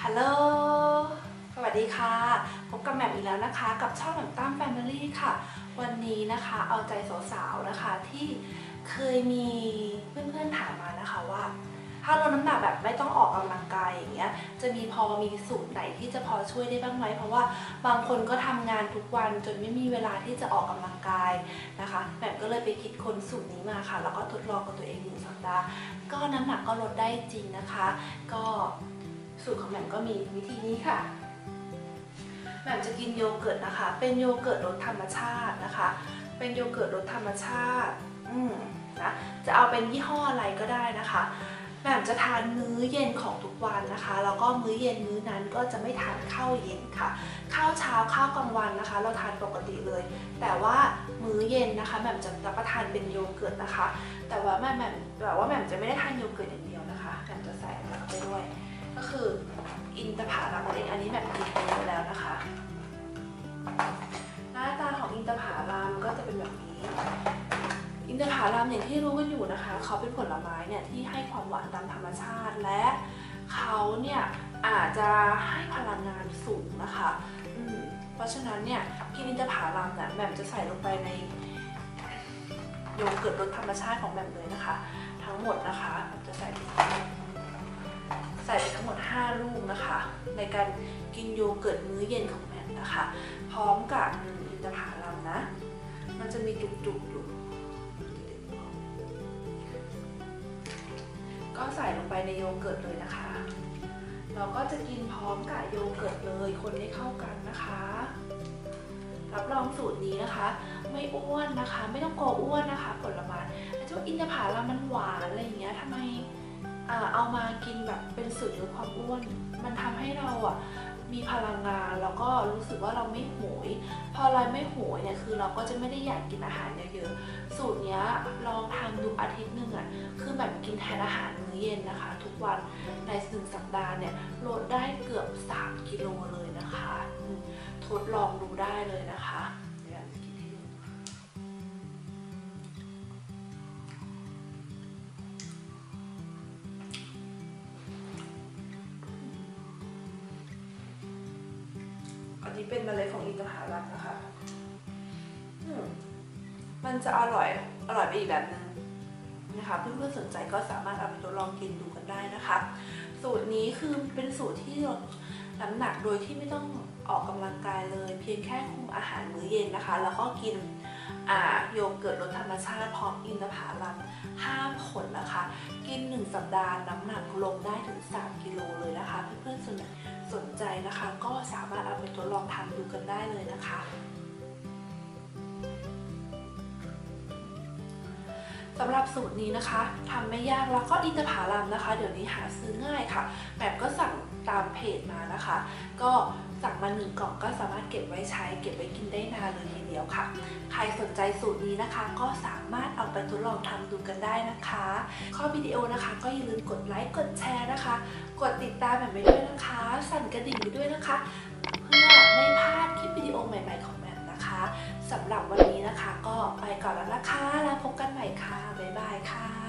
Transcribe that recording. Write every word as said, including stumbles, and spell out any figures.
ฮัลโหลสวัสดีค่ะพบกับแหม่มอีกแล้วนะคะกับช่องแหม่มตั้มแฟมิลี่ค่ะวันนี้นะคะเอาใจสาวๆนะคะที่เคยมีเพื่อนๆถามมานะคะว่าถ้าลดน้ำหนักแบบไม่ต้องออกกำลังกายอย่างเงี้ยจะมีพอมีสูตรไหนที่จะพอช่วยได้บ้างไหมเพราะว่าบางคนก็ทำงานทุกวันจนไม่มีเวลาที่จะออกกำลังกายนะคะแหม่มก็เลยไปคิดค้นสูตรนี้มาค่ะแล้วก็ทดลองกับตัวเองหนึ่งสัปดาห์ก็น้ำหนักก็ลดได้จริงนะคะก็สูตรของแหม่มก็มีวิธีนี้ค่ะแหม่มจะกินโยเกิร์ตนะคะเป็นโยเกิร์ตรสธรรมชาตินะคะเป็นโยเกิร์ตรสธรรมชาติอืมนะจะเอาเป็นยี่ห้ออะไรก็ได้นะคะแหม่มจะทานมื้อเย็นของทุกวันนะคะแล้วก็มื้อเย็นมื้อนั้นก็จะไม่ทานข้าวเย็นค่ะข้าวเช้าข้าวกลางวันนะคะเราทานปกติเลยแต่ว่ามื้อเย็นนะคะแหม่มจะรับประทานเป็นโยเกิร์ตนะคะแต่ว่าแหม่มแต่ว่าแหม่มจะไม่ได้ทานโยเกิร์ตอย่างเดียวนะคะแหม่มจะใส่อะไรเข้าไปด้วยก็คืออินทผลัมเองอันนี้แบบกินไปแล้วนะคะหน้าตาของอินทผลัมก็จะเป็นแบบนี้อินทผลัมอย่างที่รู้กันอยู่นะคะเขาเป็นผลไม้เนี่ยที่ให้ความหวานตามธรรมชาติและเขาเนี่ยอาจจะให้พลังงานสูงนะคะอืมเพราะฉะนั้นเนี่ยกินอินทผลัมเนี่ยแหม่มจะใส่ลงไปในโยเกิร์ตรสธรรมชาติของแหม่มเลยนะคะทั้งหมดนะคะแหม่มจะใส่ใส่ไปทั้งหมดห้าลูกนะคะในการกินโยเกิร์ตมื้อเย็นของแหม่มนะคะพร้อมกับอินทผลัมนะมันจะมีจุกๆอยู่ก็ใส่ลงไปในโยเกิร์ตเลยนะคะเราก็จะกินพร้อมกับโยเกิร์ตเลยคนให้เข้ากันนะคะรับรองสูตรนี้นะคะไม่อ้วนนะคะไม่ต้องกลัวอ้วนนะคะผลไม้แต่ว่าอินทผลัมมันหวานอะไรอย่างเงี้ยทำไมเอามากินแบบเป็นสูตรลดความอ้วนมันทำให้เราอ่ะมีพลังงานแล้วก็รู้สึกว่าเราไม่โหยพอเราไม่โหยเนี่ยคือเราก็จะไม่ได้อยากกินอาหารเยอะๆสูตรนี้ลองทำดูอาทิตย์หนึ่งอ่ะคือแบบกินแทนอาหารมื้อเย็นนะคะทุกวันในหนึ่งสัปดาห์เนี่ยลดได้เกือบสามกิโลเลยนะคะทดลองดูได้เลยนะคะเดี๋ยวจะกินให้ดูอันนี้เป็นเมล็ดของอินทผลัมนะคะมันจะอร่อยอร่อยไปอีกแบบนึงนะคะเพื่อนๆสนใจก็สามารถเอาไปทดลองกินดูกันได้นะคะสูตรนี้คือเป็นสูตรที่ลดน้ำหนักโดยที่ไม่ต้องออกกำลังกายเลยเพียงแค่คุมอาหารมื้อเย็นนะคะแล้วก็กินโยเกิร์ตรสธรรมชาติพร้อมอินทผลัมห้ามผลนะคะกินหนึ่งสัปดาห์น้ำหนักลงได้ถึงสามกิโลเลยนะคะเพื่อนๆสนสนใจนะคะก็สามารถเอาไปทดลองทำดูกันได้เลยนะคะสำหรับสูตรนี้นะคะทำไม่ยากแล้วก็อินทผลัมนะคะเดี๋ยวนี้หาซื้อง่ายค่ะแบบก็สั่งตามเพจมานะคะก็สั่งมาหนึ่งกล่องก็สามารถเก็บไว้ใช้เก็บไว้กินได้นานเลยทีเดียวค่ะใครสนใจสูตรนี้นะคะก็สามารถเอาไปทดลองทำดูกันได้นะคะข้อวิดีโอนะคะก็อย่าลืมกดไลค์กดแชร์นะคะกดติดตามแบบไปด้วยนะคะสั่นกระดิ่งไปด้วยนะคะเพื่อไม่พลาดคลิปวิดีโอใหม่ๆของแหม่มนะคะสำหรับวันนี้นะคะก็ไปก่อนแล้วนะคะแล้วพบกันใหม่ค่ะบ๊ายบายค่ะ